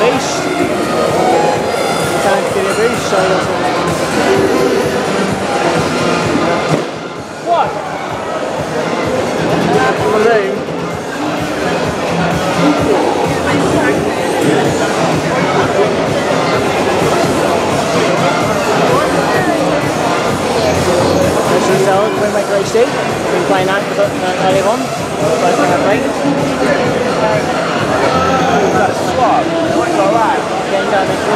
boost. Don't give it a boost, so that's what? Balloon. As you tell, Wind Waker HD. I've been playing that earlier on. First thing I played. That's swap. Like that. Getting down this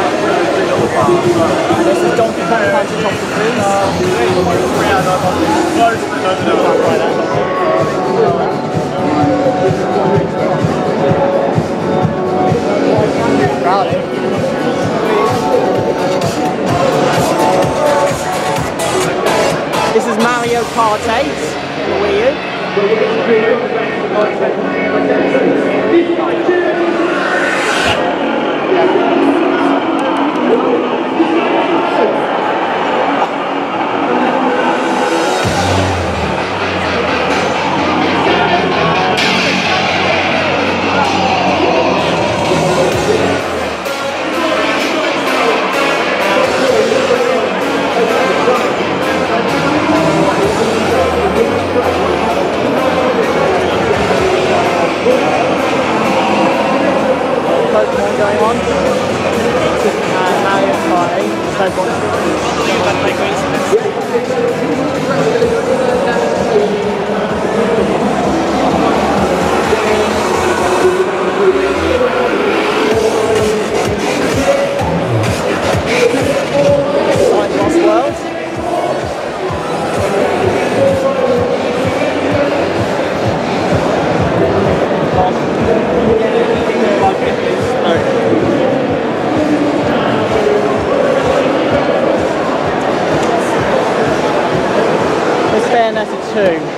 this is Donkey Kong Country Tropical Freeze. This is Mario Kart 8 for the Wii U. Pokemon going on, and Mario Kart 8, Side Lost World. Bayonetta 2.